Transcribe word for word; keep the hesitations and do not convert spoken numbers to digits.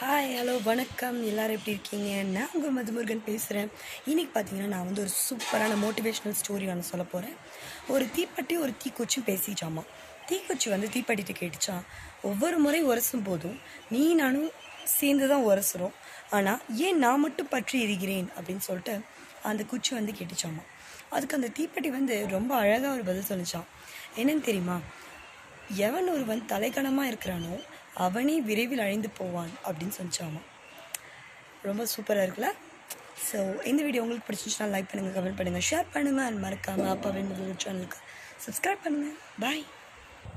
Hi hello வணக்கம் எல்லாரும் எப்படி இருக்கீங்க? நான் உங்கள் மதுமுருகன் பேசுகிறேன். இன்றைக்கி பார்த்தீங்கன்னா நான் வந்து ஒரு சூப்பரான மோட்டிவேஷ்னல் ஸ்டோரி நான் சொல்ல போகிறேன். ஒரு தீப்பெட்டி ஒரு தீக்குச்சியும் பேசிச்சாமா. தீக்குச்சி வந்து தீப்பெட்டிட்டு கேட்டுச்சான், ஒவ்வொரு முறை உரசும் போதும் நீ நானும் சேர்ந்து தான் உரசுறோம், ஆனால் ஏன் நான் மட்டும் பற்றி எரிகிறேன் அப்படின்னு சொல்லிட்டு அந்த குச்சி வந்து கேட்டுச்சாமா. அதுக்கு அந்த தீப்பெட்டி வந்து ரொம்ப அழகாக ஒரு பதில் சொல்லிச்சான். என்னன்னு தெரியுமா? எவன் ஒருவன் தலைக்கணமாக இருக்கிறானோ அவனே விரைவில் அழிந்து போவான் அப்படின்னு சொன்னாமா. ரொம்ப சூப்பராக இருக்குல்ல? ஸோ இந்த வீடியோ உங்களுக்கு பிடிச்சிச்சுன்னா லைக் பண்ணுங்கள், கமெண்ட் பண்ணுங்கள், ஷேர் பண்ணுங்கள். அண்ட் மறக்காமல் அப்பாவின் சேனலுக்கு சப்ஸ்கிரைப் பண்ணுங்கள். பாய்.